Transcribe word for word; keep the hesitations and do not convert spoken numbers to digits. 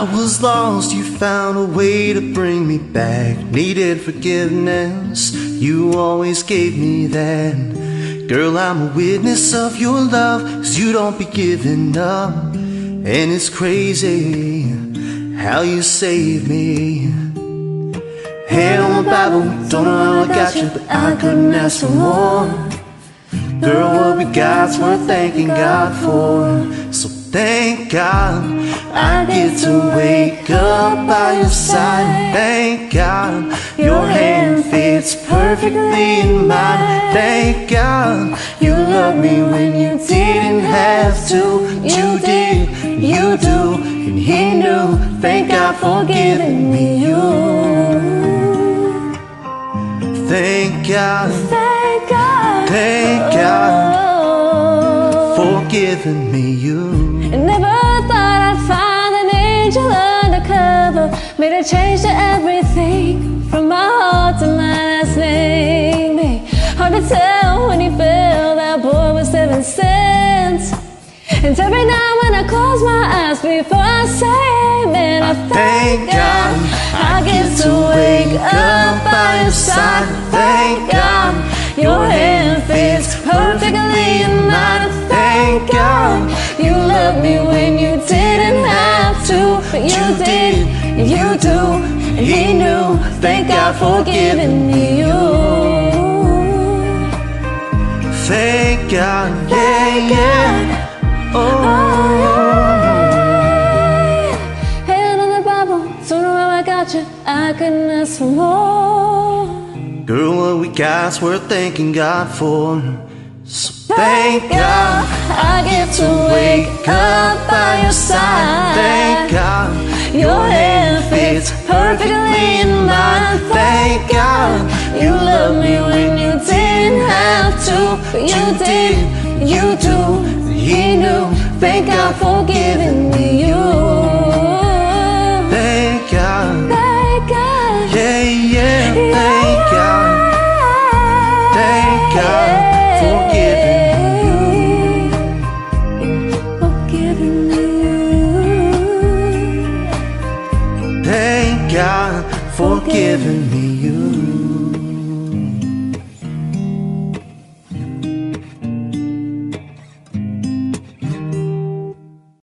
was lost, you found a way to bring me back. Needed forgiveness, you always gave me that. Girl, I'm a witness of your love, 'cause you don't be giving up. And it's crazy how you saved me. Hand on my Bible, don't know how I got you, but I couldn't ask for more. Girl, what we got's worth thanking God for. So thank God I get to wake up by your side. Thank God your hand fits perfectly in mine. Thank God you loved me when you didn't have to. You did, you do, and He knew. Thank God for giving me you. Thank God, Thank God, thank God for giving me you. I never thought I'd find an angel undercover. Made a change to everything, from my heart to my last name. Hey, hard to tell when you feel that boy with seven cents. And every night when I close my eyes before I say amen, I thank God I get to wake up by your side. Thank God your hand fits perfectly in mine. Thank God you loved me when you didn't have to, but you did, you do, and He knew. Thank God for giving me you. Thank God, yeah, yeah. Oh, hand on the Bible, don't know how I got you, I couldn't ask for more. girl, what we got's worth thanking God for. So thank God I get to wake up by your side. Thank God your hand fits perfectly in mine. Thank God you loved me when you didn't have to, but you did, you do, He knew. Thank God for giving me you. Thank God, Thank God, yeah, yeah. Thank God, thank God for giving you, for giving me you. Thank God for giving me